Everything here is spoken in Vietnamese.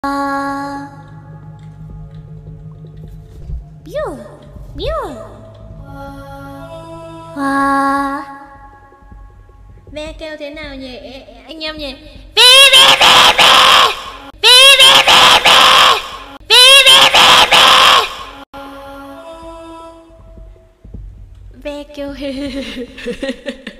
Biu biu. Wow. Ve kêu thế nào nhỉ anh em nhỉ? Vi vi vi vi. Vi vi vi vi. Vi vi vi vi. Ve kêu